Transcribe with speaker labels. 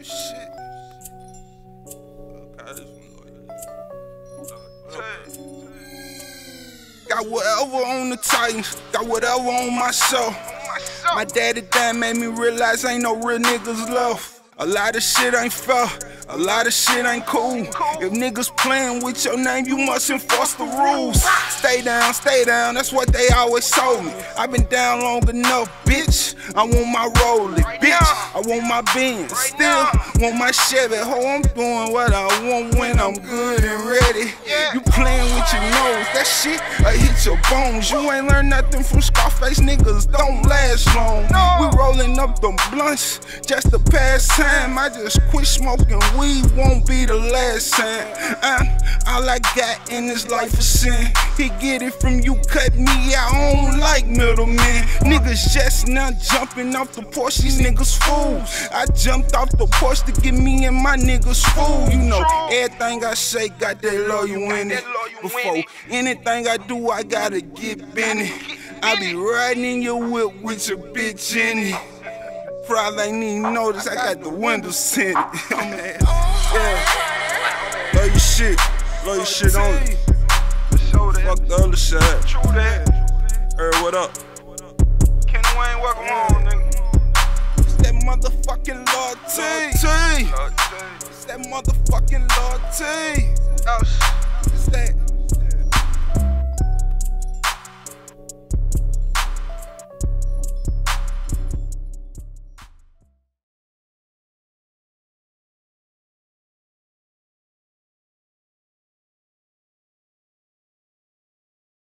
Speaker 1: shit. Got whatever on the Titans, got whatever on my soul. My daddy died, made me realize ain't no real niggas left. A lot of shit ain't fair, a lot of shit ain't cool. If niggas playing with your name, you must enforce the rules. Stay down, that's what they always told me. I been down long enough, bitch. I want my Rollie, bitch. I want my Benz, still want my Chevy. Ho, I'm doing what I want when I'm good and ready. You playing with your nose, that shit hit your bones. You ain't learned nothing from Scarface, niggas don't last long. We rolling up them blunts just to pass time. I just quit smoking weed, won't be the last time. All I got in this life is sin. He get it from you, cut me out, I don't like middlemen. Niggas just now jumping off the porch, these niggas fools. I jumped off the porch to get me and my niggas fool. You know, everything I say got that lawyer in it. Before anything I do, I gotta get Benny. I be riding in your whip with your bitch in it. Probably ain't even notice I got the windows tinted. Yeah. Love your shit on it. Fuck the other side.
Speaker 2: True that.
Speaker 1: What up?
Speaker 2: Kenny Wayne, welcome on, nigga.
Speaker 1: It's that motherfucking Lord T. It's that motherfucking Lord T. It's that.